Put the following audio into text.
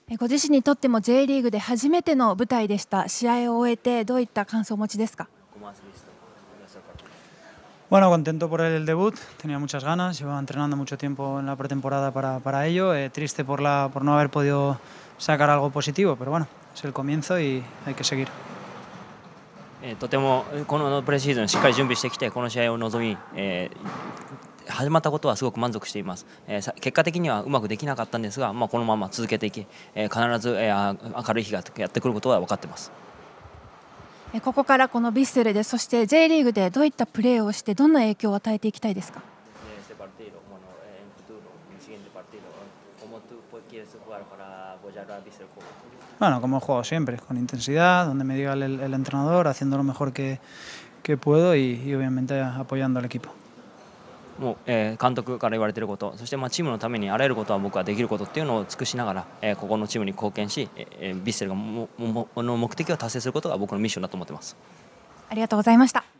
ご自身にとっても J リーグで初めての舞台でした。試合を終えてどういった感想をお持ちですか？ Bueno, contento por el debut, tenía muchas ganas, llevaba entrenando mucho tiempo en la pretemporada para ello, triste por no haber podido sacar algo positivo, pero bueno, es el comienzo y hay que seguir. とてもこのプレシーズンしっかり準備してきてこの試合を臨み、始まったことはすごく満足しています。結果的にはうまくできなかったんですが、このまま続けていき、必ず、明るい日がやってくることは分かっています。 ここからこのヴィッセルで、そして J リーグでどういったプレーをしてどんな影響を与えていきたいですか？ Bueno, como he jugado siempre, con intensidad, donde me diga el entrenador, haciendo lo mejor que puedo y obviamente apoyando al equipo. もう、監督から言われていること、そしてチームのためにあらゆることは僕はできることっていうのを尽くしながら、ここのチームに貢献し、ヴィッセルの目的を達成することが僕のミッションだと思っています。 ありがとうございました。